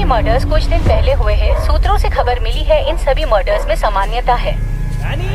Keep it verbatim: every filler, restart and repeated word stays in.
Murders कुछ दिन पहले हुए हैं। सूत्रों से खबर मिली है इन सभी मर्डर्स में सामान्यता है।